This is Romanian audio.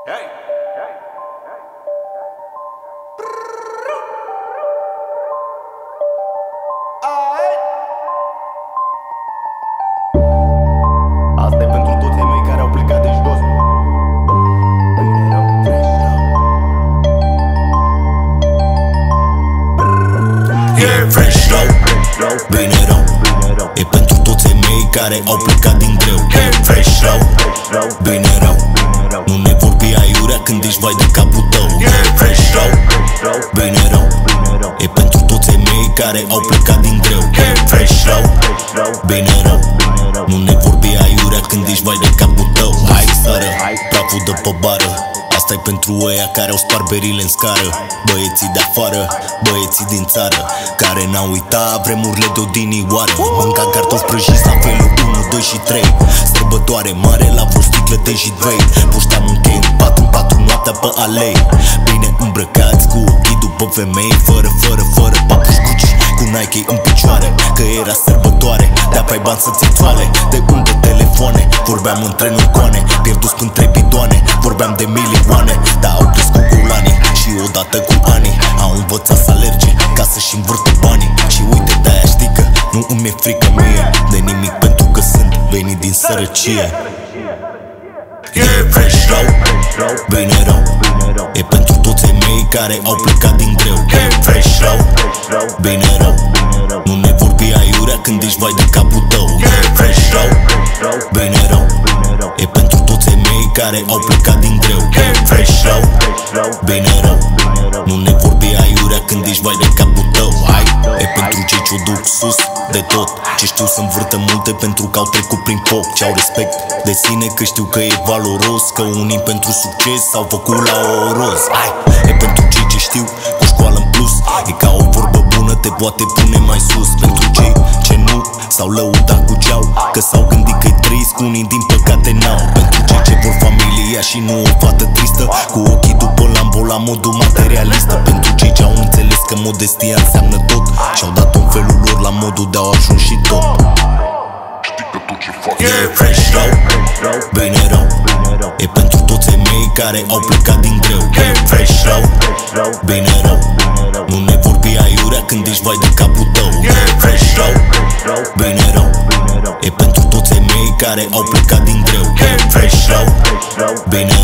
Asta e pentru toți ai mei care au plecat de jos. E fresh rău, bine rău. E pentru toți ai mei care au plecat din greu. E fresh rău, bine rău. Nu ne vorbi aiurea când ești vai de capul tău. E fresh rău, bine rău. E pentru toți ai mei care au plecat din greu. E fresh rău, bine rău. Nu ne vorbi aiurea când ești vai de capul tău. Hai sară, praful de pe bară. Asta-i pentru ăia care au spart berile în scară. Băieții de afară, băieții din țară, care n-au uitat vremurile de odinioară. Mânca cartofi prăjiți la felul 1, 2 și 3. Sărbătoare mare la vreo sticlă de jidvei. Pușteam un chei în patru noaptea pe alei. Bine îmbrăcați cu ochii după femei. Fără papuși Gucci, cu Nike în picioare. Că era sărbătoare, de-a bani să ți țoale. De unde telefoane, vorbeam în trenul coane. Pierduți când 3 bidoane, vorbeam de milioane. Dar au crescut cu lanii și odată cu ani au învățat să alerge ca să-și învârtă banii. Și uite, de-aia știi că nu îmi e frică mie de nimic, pentru că sunt venit din sărăcie. E fresh rău, bine rău. E pentru toți ai mei care au plecat din greu. E fresh rău, bine rău. Nu ne vorbi aiurea când ești vai de capul tău. E fresh rău, bine rău. E pentru toți ai mei care au plecat din greu. E fresh rău, bine rău. Nu ne vorbi aiurea când ești vai de capul tău. Hai, e pentru cei ce-o duc sus de tot, ce știu să învârtă multe pentru că au trecut prin foc. Ce au respect de sine, că știu că e valoros, că unii pentru succes s-au făcut la oroz. Hai, e pentru cei ce știu cu școală în plus. E ca o vorbă bună, te poate pune mai sus. Pentru cei ce nu s-au lăudat cu ceau, că s-au gândit că-i trist, cu unii din păcate n-au. Pentru cei ce vor familia și nu o fată tristă, cu ochii după Lambo la modul materialistă. Pentru cei ce au înțeles că modestia înseamnă tot și-au dat în felul lor la modul de-au ajuns și tot. E fresh rău, bine rău. E pentru toți ai mei care au plecat din greu. E fresh rău, bine rău. Nu ne vorbi aiurea când ești vai de capul tău. E fresh rău, bine rău. E pentru toți ai mei care au plecat din greu. E fresh rău, bine